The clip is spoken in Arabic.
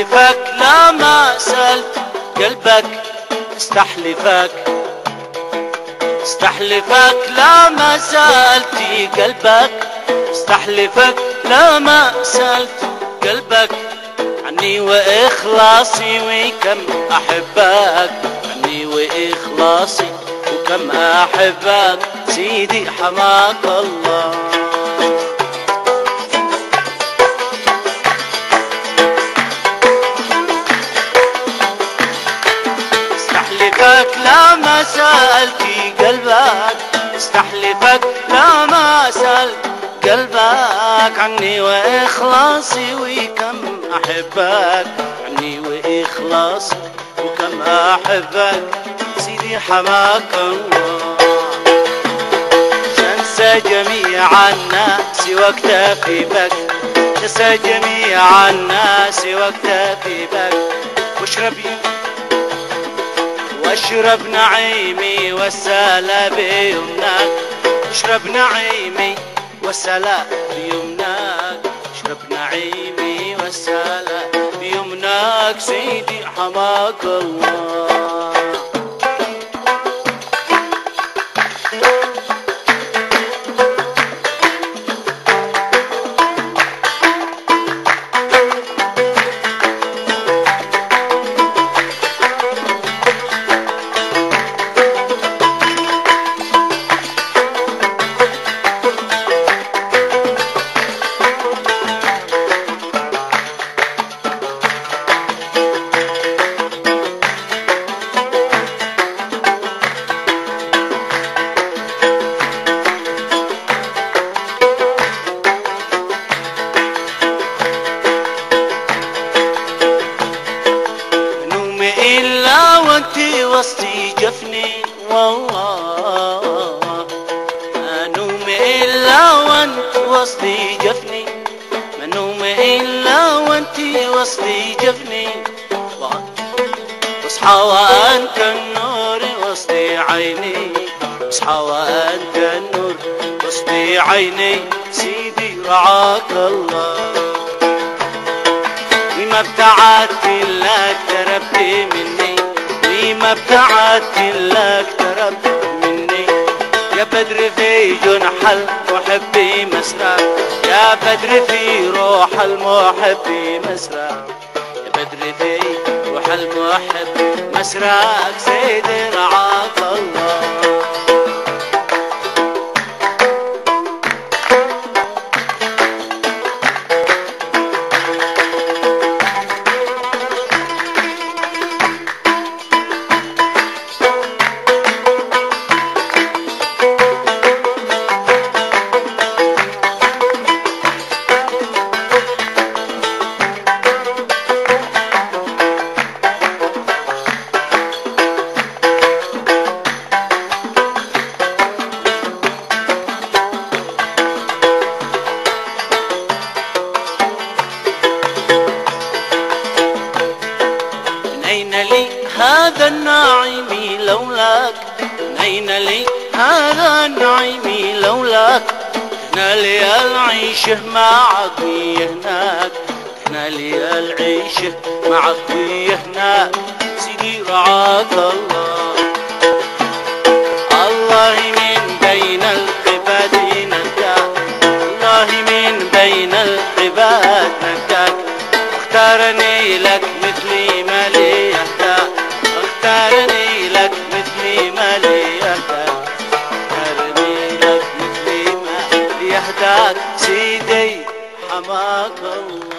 استحلفك لا ما سألت قلبك، استحلفك استحلفك لا ما سألتي قلبك، استحلفك لا ما سألت قلبك عني وإخلاصي وكم أحبك، عني وإخلاصي وكم أحبك سيدي حماك الله. استحلفك لا ما سألتي قلبك، استحلفك لا ما سألت قلبك عني وإخلاصي وكم أحبك، عني وإخلاصي وكم أحبك سيدي حماك الله. شنسى جميع الناس واكتفي بك، شنسى جميع الناس واكتفي بك، واشرب نعيمي والسلا بيمناك، اشرب نعيمي والسلا بيمناك، اشرب نعيمي والسلا بيمناك سيدي حماك الله. إلا وانتي وسطي جفني والله، منوم إلا وانتي وسطي جفني، منوم إلا وانتي وسطي جفني، واصحى وانت النور وسطي عيني، اصحى وانت النور وسطي عيني سيدي رعاك الله. وما ابتعدت لك تربت مني، وما ابتعدت لك تربت مني، يا بدر في جنح المحب مسرع، يا بدر في روح المحب مسرع، يا بدر في روح المحب مسرعك سيدي رعاك الله. أين لي هذا النعيم لولاك، أين لي هذا النعيم لولاك، هنا لي العيش معك هناك، هنا لي العيش معك هناك سيدي رعاك الله. الله من بين العباد نجاك، الله من بين العباد نجاك، اختارني لك مثلي ما لي يهداك، اختارني لك مثلي ما لي يهداك، اختارني لك مثلي ما لي يهداك سيدي حماك الله.